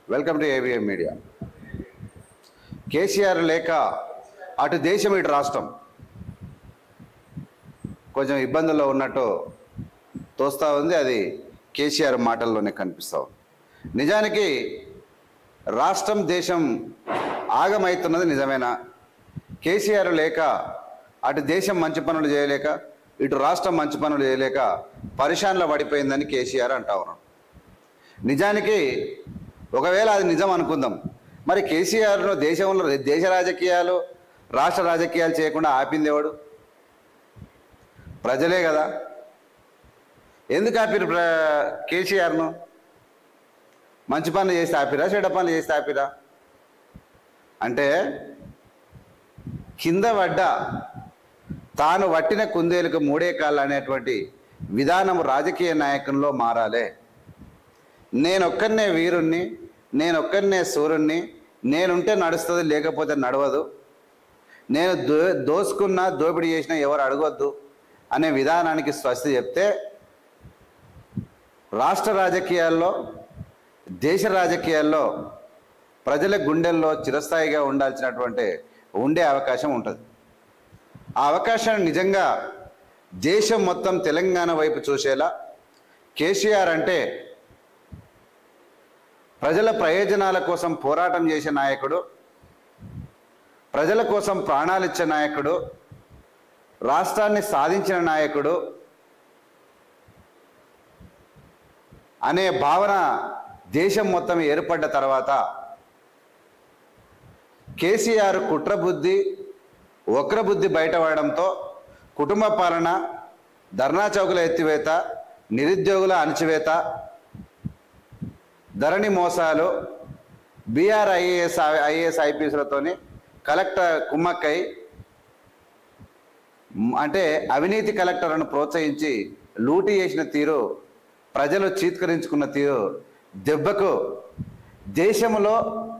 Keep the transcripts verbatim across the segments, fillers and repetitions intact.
Welcome to AVM media. KCR లేక అటు దేశం ఇటు రాష్ట్రం కొంచెం ఇబ్బందుల్లో ఉన్నట్టు తోస్తూ ఉంది. అది కేసీఆర్ మాటల్లోనే కనిపిస్తూ ఉంది. నిజానికి రాష్ట్రం దేశం ఆగమవుతున్నది నిజమేనా? కేసీఆర్ లేక అటు దేశం మంచి పనులు చేయలేక ఇటు రాష్ట్రం మంచి పనులు చేయలేక పరిశాన్లో పడిపోయిందని కేసీఆర్ అంటా ఉన్నాడు. నిజానికి ఒకవేళ అది నిజం అనుకుందాం, మరి కేసీఆర్ను దేశంలో దేశ రాజకీయాలు రాష్ట్ర రాజకీయాలు చేయకుండా ఆపింది ఎవడు? ప్రజలే కదా. ఎందుకు ఆపిరు కేసీఆర్ను? మంచి పనులు చేస్తే ఆపిరా, చెడ్డ పనులు చేస్తే ఆపిరా? అంటే కింద పడ్డ తాను వట్టిన కుందేలకు మూడే కాళ్ళు అనేటువంటి విధానం రాజకీయ నాయకుల్లో మారాలే. నేనొక్కరినే వీరుణ్ణి, నేనొక్కరినే సూర్యుణ్ణి, నేనుంటే నడుస్తుంది లేకపోతే నడవదు, నేను దో దోసుకున్నా దోపిడీ చేసినా ఎవరు అడగొద్దు అనే విధానానికి స్వస్తి చెప్తే రాష్ట్ర రాజకీయాల్లో దేశ రాజకీయాల్లో ప్రజల గుండెల్లో చిరస్థాయిగా ఉండాల్సినటువంటి ఉండే అవకాశం ఉంటుంది. ఆ అవకాశాన్ని నిజంగా దేశం మొత్తం తెలంగాణ వైపు చూసేలా కేసీఆర్ అంటే ప్రజల ప్రయోజనాల కోసం పోరాటం చేసే నాయకుడు, ప్రజల కోసం ప్రాణాలు ఇచ్చే నాయకుడు, రాష్ట్రాన్ని సాధించిన నాయకుడు అనే భావన దేశం మొత్తం ఏర్పడ్డ తర్వాత కేసీఆర్ కుట్రబుద్ధి వక్రబుద్ధి బయటపడడంతో కుటుంబ పాలన, ధర్నా చౌకుల ఎత్తివేత, నిరుద్యోగుల అణచివేత, ధరణి మోసాలు, బీఆర్ ఐఏఎస్ ఐఏఎస్ ఐపీఎస్లతోని కలెక్టర్ కుమ్మక్కై అంటే అవినీతి కలెక్టర్లను ప్రోత్సహించి లూటీ చేసిన తీరు, ప్రజలు చీత్కరించుకున్న తీరు దెబ్బకు దేశంలో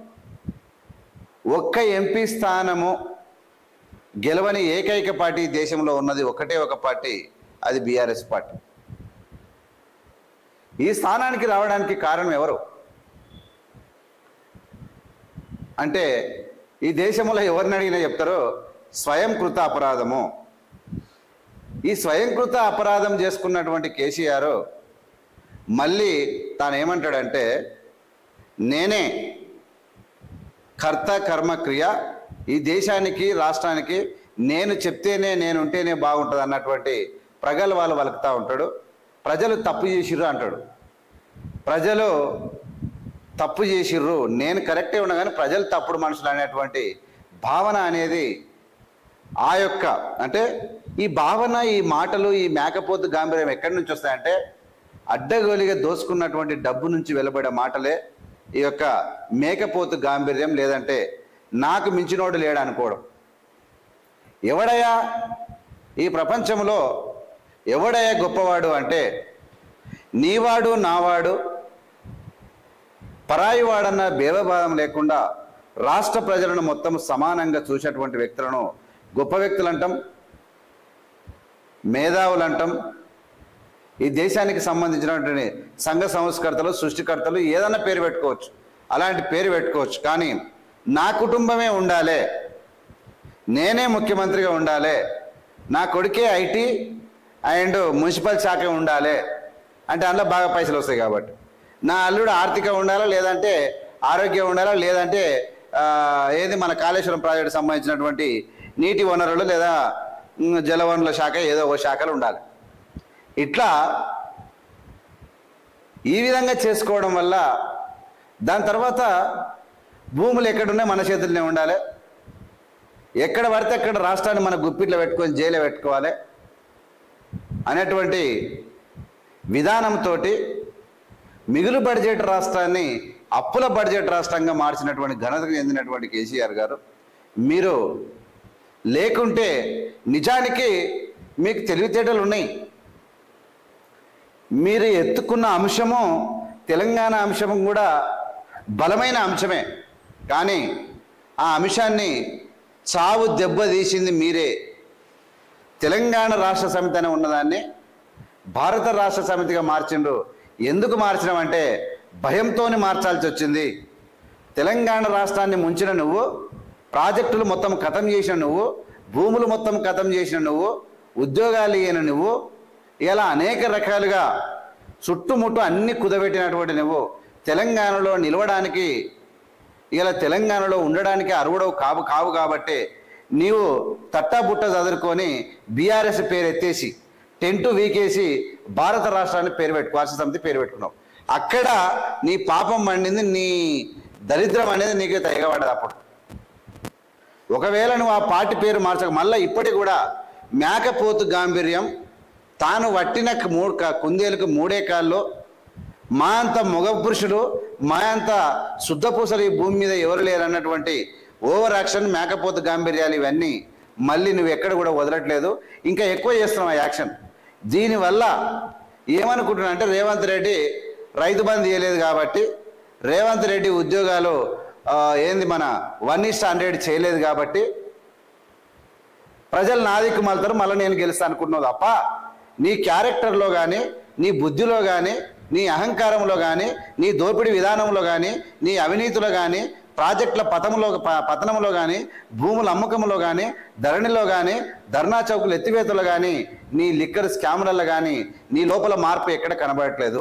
ఒక్క ఎంపీ స్థానము గెలవని ఏకైక పార్టీ దేశంలో ఉన్నది ఒకటే ఒక పార్టీ, అది బీఆర్ఎస్ పార్టీ. ఈ స్థానానికి రావడానికి కారణం ఎవరు అంటే ఈ దేశంలో ఎవరిని అడిగినా చెప్తారో స్వయంకృత అపరాధము. ఈ స్వయంకృత అపరాధం చేసుకున్నటువంటి కేసీఆర్ మళ్ళీ తాను ఏమంటాడంటే నేనే కర్త కర్మ క్రియ, ఈ దేశానికి రాష్ట్రానికి నేను చెప్తేనే నేను ఉంటేనే బాగుంటుంది అన్నటువంటి ప్రగల్భాలు వలుకుతూ ఉంటాడు. ప్రజలు తప్పు చేసిర్రు అంటాడు. ప్రజలు తప్పు చేసిర్రు, నేను కరెక్టే ఉన్నా కానీ ప్రజలు తప్పుడు మనుషులు అనేటువంటి భావన అనేది ఆ యొక్క అంటే ఈ భావన, ఈ మాటలు, ఈ మేకపోతు గాంభీర్యం ఎక్కడి నుంచి వస్తాయంటే అడ్డగోలిగా దోసుకున్నటువంటి డబ్బు నుంచి వెలువడే మాటలే ఈ యొక్క మేకపోతు గాంభీర్యం, లేదంటే నాకు మించినోడు లేడు అనుకోవడం. ఎవడయ్యా ఈ ప్రపంచంలో ఎవడయ్యా గొప్పవాడు అంటే నీవాడు నావాడు పరాయి వాడన్న భేదభావం లేకుండా రాష్ట్ర ప్రజలను మొత్తం సమానంగా చూసేటువంటి వ్యక్తులను గొప్ప వ్యక్తులు అంటాం, మేధావులు అంటాం. ఈ దేశానికి సంబంధించినటువంటి సంఘ సంస్కర్తలు, సృష్టికర్తలు ఏదన్నా పేరు పెట్టుకోవచ్చు, అలాంటి పేరు పెట్టుకోవచ్చు. కానీ నా కుటుంబమే ఉండాలి, నేనే ముఖ్యమంత్రిగా ఉండాలి, నా కొడుకే ఐటీ అండ్ మున్సిపల్ శాఖ ఉండాలి అంటే అందులో బాగా పైసలు వస్తాయి కాబట్టి, నా అల్లుడు ఆర్థిక ఉండాలా, లేదంటే ఆరోగ్యం ఉండాలా, లేదంటే ఏది మన కాళేశ్వరం ప్రాజెక్టు సంబంధించినటువంటి నీటి వనరులు లేదా జలవనరుల శాఖ ఏదో ఒక శాఖలు ఉండాలి. ఇట్లా ఈ విధంగా చేసుకోవడం వల్ల దాని తర్వాత భూములు ఎక్కడున్నాయి మన చేతుల్లోనే ఉండాలి, ఎక్కడ పడితే అక్కడ రాష్ట్రాన్ని మన గుప్పిట్లో పెట్టుకొని జైలు పెట్టుకోవాలి అనేటువంటి విధానంతో మిగులు బడ్జెట్ రాష్ట్రాన్ని అప్పుల బడ్జెట్ రాష్ట్రంగా మార్చినటువంటి ఘనతకు చెందినటువంటి కేసీఆర్ గారు, మీరు లేకుంటే నిజానికి మీకు తెలివితేటలు ఉన్నాయి. మీరు ఎత్తుకున్న అంశము తెలంగాణ అంశము కూడా బలమైన అంశమే, కానీ ఆ అంశాన్ని చావు దెబ్బతీసింది మీరే. తెలంగాణ రాష్ట్ర సమితి అని ఉన్నదాన్ని భారత రాష్ట్ర సమితిగా మార్చిండ్రు. ఎందుకు మార్చడం అంటే భయంతోనే మార్చాల్సి వచ్చింది. తెలంగాణ రాష్ట్రాన్ని ముంచిన నువ్వు, ప్రాజెక్టులు మొత్తం ఖతం చేసిన నువ్వు, భూములు మొత్తం ఖతం చేసిన నువ్వు, ఉద్యోగాలు ఇయ్యను నువ్వు, ఇలా అనేక రకాలుగా చుట్టుముట్టు అన్ని కుదబెట్టినటువంటి నువ్వు తెలంగాణలో నిలవడానికి, ఇలా తెలంగాణలో ఉండడానికి అర్హుడవు కావు కావు కాబట్టి నీవు తట్టాబుట్ట చదువుకొని బీఆర్ఎస్ పేరు ఎత్తేసి టెంటు వీకేసి భారత రాష్ట్రాన్ని పేరు పెట్టు రాష్ట్ర సమితి పేరు పెట్టుకున్నావు. అక్కడ నీ పాపం మండింది, నీ దరిద్రం అనేది నీకు తెగబడ్డది. అప్పుడు ఒకవేళ నువ్వు ఆ పార్టీ పేరు మార్చక మళ్ళీ ఇప్పటికి కూడా మేకపోతు గాంభీర్యం, తాను వట్టిన మూడు కుందేలకు మూడే కాళ్ళు, మా అంత మొగ పురుషులు, మా అంత శుద్ధపూసలు ఈ భూమి మీద ఎవరు లేరు అన్నటువంటి ఓవర్ యాక్షన్, మేకపోతు గాంభీర్యాలు ఇవన్నీ మళ్ళీ నువ్వు ఎక్కడ కూడా వదలట్లేదు, ఇంకా ఎక్కువ చేస్తున్నావు ఆ యాక్షన్. దీనివల్ల ఏమనుకుంటున్నా అంటే రేవంత్ రెడ్డి రైతు బంధు చేయలేదు కాబట్టి, రేవంత్ రెడ్డి ఉద్యోగాలు ఏంది మన వన్ ఈస్ట్ హండ్రెడ్ చేయలేదు కాబట్టి ప్రజలు నా దిక్కు మళ్తారు, మళ్ళీ నేను గెలుస్తాను అనుకుంటున్నావు తప్ప నీ క్యారెక్టర్లో కానీ, నీ బుద్ధిలో కానీ, నీ అహంకారంలో కానీ, నీ దోపిడీ విధానంలో కానీ, నీ అవినీతిలో కానీ, ప్రాజెక్టుల పతనంలో పతనంలో కానీ, భూముల అమ్మకంలో కానీ, ధరణిలో కానీ, ధర్నా చౌకులు ఎత్తివేతలో కానీ, నీ లిక్కర్ స్కాములలో కానీ నీ లోపల మార్పు ఎక్కడ కనబడట్లేదు.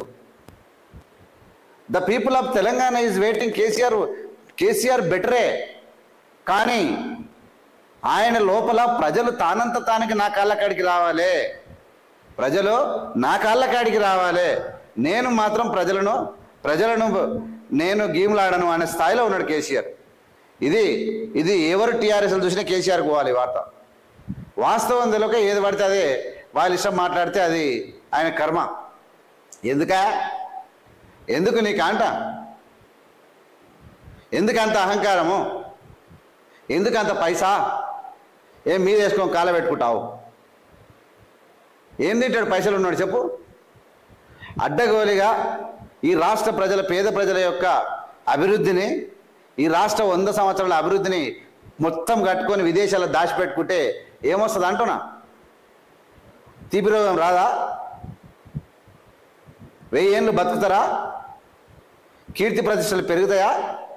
The people of Telangana is waiting. KCR KCR బెటరే, కానీ ఆయన లోపల ప్రజలు తానంత తానికి నా కాళ్ళ కాడికి రావాలి, ప్రజలు నా కాళ్ళ కాడికి రావాలి, నేను మాత్రం ప్రజలను ప్రజలను నేను గీములాడను అనే స్థాయిలో ఉన్నాడు కేసీఆర్. ఇది ఇది ఎవరు టీఆర్ఎస్లు చూసినా కేసీఆర్ పోవాలి వార్త. వాస్తవం తెలియక ఏది పడితే అదే వాళ్ళ ఇష్టం మాట్లాడితే అది ఆయన కర్మ. ఎందుక ఎందుకు నీకు అంట, ఎందుకంత అహంకారము, ఎందుకంత పైసా, ఏం మీద వేసుకొని కాళ్ళ పెట్టుకుంటావు? ఏం తింటాడు పైసలు ఉన్నాడు చెప్పు? అడ్డగోలిగా ఈ రాష్ట్ర ప్రజల, పేద ప్రజల యొక్క అభివృద్ధిని, ఈ రాష్ట్ర వంద సంవత్సరాల అభివృద్ధిని మొత్తం కట్టుకొని విదేశాల్లో దాచిపెట్టుకుంటే ఏమొస్తుంది అంటున్నా? తీపి రోగం రాదా? వెయ్యి ఏళ్ళు బతుకుతారా? కీర్తి ప్రతిష్టలు పెరుగుతాయా?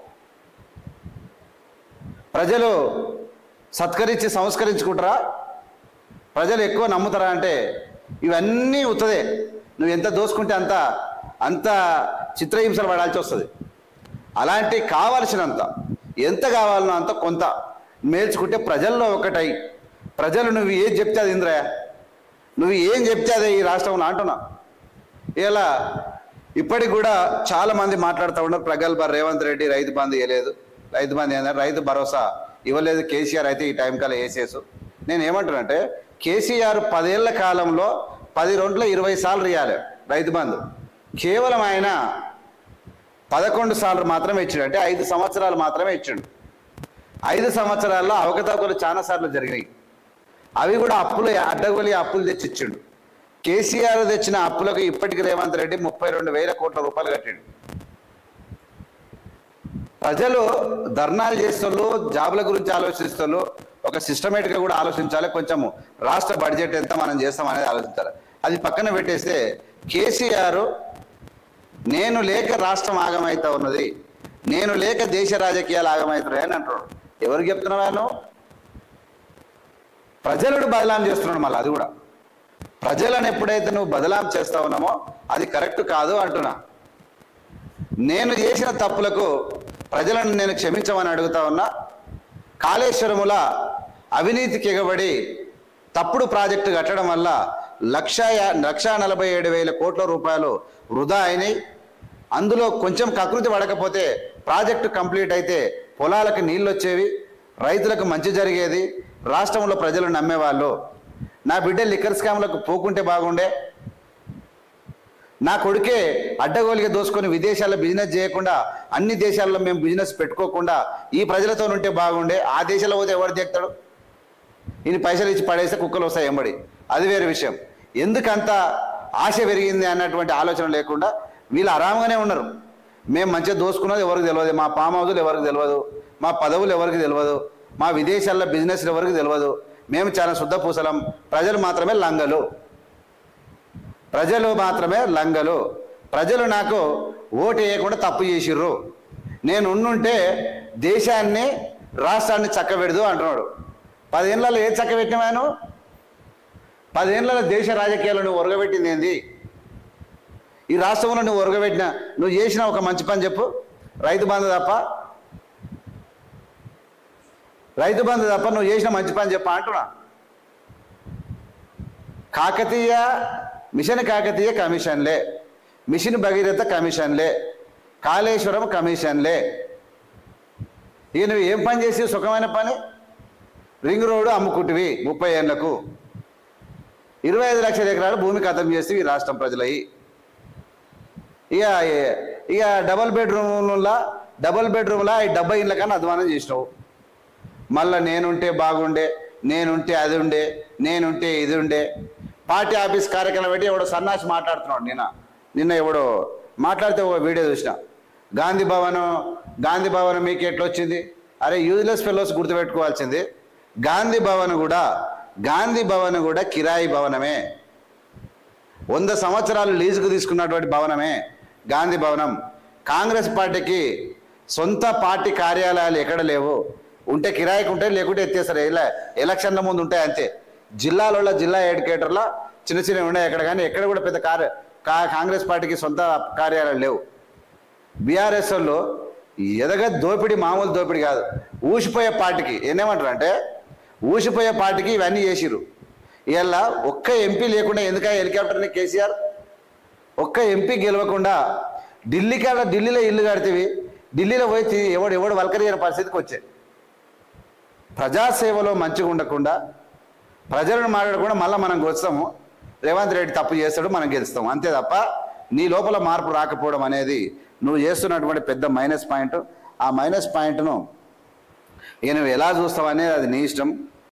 ప్రజలు సత్కరించి సంస్కరించుకుంటారా? ప్రజలు ఎక్కువ నమ్ముతారా? అంటే ఇవన్నీ ఉత్తదే. నువ్వు ఎంత దోసుకుంటే అంత అంత చిత్రహింసలు పడాల్సి వస్తుంది. అలాంటి కావాల్సినంత, ఎంత కావాలనో అంత కొంత మేల్చుకుంటే ప్రజల్లో ఒకటై, ప్రజలు నువ్వు ఏం చెప్తే అది ఇంద్రయ్య, నువ్వు ఏం చెప్తే అదే ఈ రాష్ట్రంలో అంటున్నా. ఇలా ఇప్పటికి కూడా చాలామంది మాట్లాడుతూ ఉన్నారు, ప్రగల్భ రేవంత్ రెడ్డి రైతు బంధు ఇవ్వలేదు, రైతు బంధు ఏంటంటే రైతు భరోసా ఇవ్వలేదు, కేసీఆర్ అయితే ఈ టైం కల్లా వేసేసు. నేను ఏమంటున్నానంటే కేసీఆర్ పదేళ్ల కాలంలో పది రెండులో ఇరవై సార్లు ఇవ్వాలి రైతు బంధు, కేవలం ఆయన పదకొండు సార్లు మాత్రమే ఇచ్చాడు. అంటే ఐదు సంవత్సరాలు మాత్రమే ఇచ్చాడు. ఐదు సంవత్సరాల్లో అవకతవకలు చాలా సార్లు జరిగినాయి. అవి కూడా అప్పులు, అడ్డగోలి అప్పులు తెచ్చి ఇచ్చాడు. కేసీఆర్ తెచ్చిన అప్పులకు ఇప్పటికి రేవంత్ రెడ్డి ముప్పై రెండు వేల కోట్ల రూపాయలు కట్టాడు. ప్రజలు ధర్నాలు చేస్తూ జాబుల గురించి ఆలోచిస్తూ ఒక సిస్టమేటిక్గా కూడా ఆలోచించాలి. కొంచెము రాష్ట్ర బడ్జెట్ ఎంత మనం చేస్తాం అనేది ఆలోచించాలి. అది పక్కన పెట్టేస్తే కేసీఆర్ నేను లేక రాష్ట్రం ఆగమైతా ఉన్నది, నేను లేక దేశ రాజకీయాలు ఆగమవుతున్నాయి అని అంటున్నాడు. ఎవరికి చెప్తున్నాను? ప్రజలను బదలాం చేస్తున్నాడు. మళ్ళీ అది కూడా ప్రజలను ఎప్పుడైతే నువ్వు బదలాం చేస్తా ఉన్నామో అది కరెక్ట్ కాదు అంటున్నా. నేను చేసిన తప్పులకు ప్రజలను నేను క్షమించమని అడుగుతా ఉన్నా. కాళేశ్వరముల అవినీతికి ఎగబడి తప్పుడు ప్రాజెక్టు కట్టడం వల్ల లక్ష లక్షా నలభై ఏడు వేల కోట్ల రూపాయలు వృధా అయినాయి. అందులో కొంచెం కకృతి పడకపోతే ప్రాజెక్టు కంప్లీట్ అయితే పొలాలకు నీళ్ళు వచ్చేవి, రైతులకు మంచి జరిగేది, రాష్ట్రంలో ప్రజలు నమ్మేవాళ్ళు. నా బిడ్డ లిక్కర్ స్కామ్లకు పోకుంటే బాగుండే, నా కొడుకే అడ్డగోలిగా దోసుకొని విదేశాల్లో బిజినెస్ చేయకుండా అన్ని దేశాల్లో మేము బిజినెస్ పెట్టుకోకుండా ఈ ప్రజలతో ఉంటే బాగుండే. ఆ దేశాల్లో పోతే ఎవరు చేస్తాడు? ఈయన పైసలు ఇచ్చి పడేస్తే కుక్కలు వస్తాయి ఎంబడి, అది వేరే విషయం. ఎందుకంత ఆశ పెరిగింది అన్నటువంటి ఆలోచన లేకుండా వీళ్ళు ఆరామంగానే ఉన్నారు. మేము మంచిగా దోసుకున్నది ఎవరికి తెలియదు, మా ఫామ్ హౌజులు ఎవరికి తెలియదు, మా పదవులు ఎవరికి తెలియదు, మా విదేశాల్లో బిజినెస్లు ఎవరికి తెలియదు, మేము చాలా శుద్ధ పూసలం, ప్రజలు మాత్రమే లంగలు, ప్రజలు మాత్రమే లంగలు, ప్రజలు నాకు ఓటు వేయకుండా తప్పు చేసిర్రు. నేను ఉండుంటే దేశాన్ని రాష్ట్రాన్ని చక్కబెడదు అంటున్నాడు. పదేళ్లలో ఏ చక్కబెట్టినాను? పదేళ్లలో దేశ రాజకీయాలు నువ్వు ఒరగబెట్టింది ఏంది? ఈ రాష్ట్రంలో నువ్వు ఒరగబెట్టిన నువ్వు చేసిన ఒక మంచి పని చెప్పు. రైతు బంధు తప్ప రైతు బంధు తప్ప నువ్వు చేసిన మంచి పని చెప్ప అంటున్నా. కాకతీయ మిషన్ కాకతీయ కమిషన్లే, మిషన్ భగీరథ కమిషన్లే, కాళేశ్వరం కమిషన్లే. ఇక నువ్వు ఏం పని చేసి సుఖమైన పని? రింగ్ రోడ్డు అమ్ముకుంటువి ముప్పై ఏళ్లకు, ఇరవై ఐదు లక్షల ఎకరాలు భూమి ఖతం చేసి ఈ రాష్ట్రం ప్రజలయ్యి. ఇక ఇక డబల్ బెడ్రూమ్లా డబల్ బెడ్రూమ్లా ఈ డెబ్బై ఇళ్ళ కన్నా అధ్వానం చేసినావు. మళ్ళీ నేనుంటే బాగుండే, నేనుంటే అది ఉండే, నేనుంటే ఇది ఉండే. పార్టీ ఆఫీస్ కార్యక్రమం పెట్టి ఎవడో సన్నాసి మాట్లాడుతున్నాడు. నిన్న నిన్న ఎవడో మాట్లాడితే ఒక వీడియో చూసిన. గాంధీ భవనం గాంధీ భవనం మీకు ఎట్లా వచ్చింది? అరే యూజ్లెస్ ఫెలోస్ గుర్తుపెట్టుకోవాల్సింది, గాంధీ భవన్ కూడా గాంధీ భవన్ కూడా కిరాయి భవనమే. వంద సంవత్సరాలు లీజుకు తీసుకున్నటువంటి భవనమే గాంధీ భవనం. కాంగ్రెస్ పార్టీకి సొంత పార్టీ కార్యాలయాలు ఎక్కడ లేవు. ఉంటే కిరాయికి ఉంటాయి, లేకుంటే ఎత్తేస్తారు. ఇలా ఎలక్షన్ల ముందు ఉంటాయి అంతే. జిల్లాలలో జిల్లా ఎడ్యుకేటర్లో చిన్న చిన్నవి ఉన్నాయి ఎక్కడ, కానీ ఎక్కడ కూడా పెద్ద కార్య కాంగ్రెస్ పార్టీకి సొంత కార్యాలయాలు లేవు. బీఆర్ఎస్ వాళ్ళు ఎదగ దోపిడీ మామూలు దోపిడీ కాదు. ఊసిపోయే పార్టీకి ఏమేమంటారు అంటే, ఊసిపోయే పార్టీకి ఇవన్నీ చేసిరు. ఇలా ఒక్క ఎంపీ లేకుండా ఎందుక హెలికాప్టర్ని కేసీఆర్ ఒక్క ఎంపీ గెలవకుండా ఢిల్లీ కాడ ఢిల్లీలో ఇల్లు కడితేవి, ఢిల్లీలో పోయి ఎవడు ఎవడు వల్కరియని పరిస్థితికి వచ్చాయి. ప్రజాసేవలో మంచిగా ఉండకుండా ప్రజలను మాట్లాడకుండా మళ్ళీ మనం గెలుస్తాము. రేవంత్ రెడ్డి తప్పు చేస్తాడు, మనం గెలుస్తాము అంతే తప్ప నీ లోపల మార్పు రాకపోవడం అనేది నువ్వు చేస్తున్నటువంటి పెద్ద మైనస్ పాయింట్. ఆ మైనస్ పాయింట్ను ఇక నువ్వు ఎలా చూస్తావు అనేది అది నీ ఇష్టం.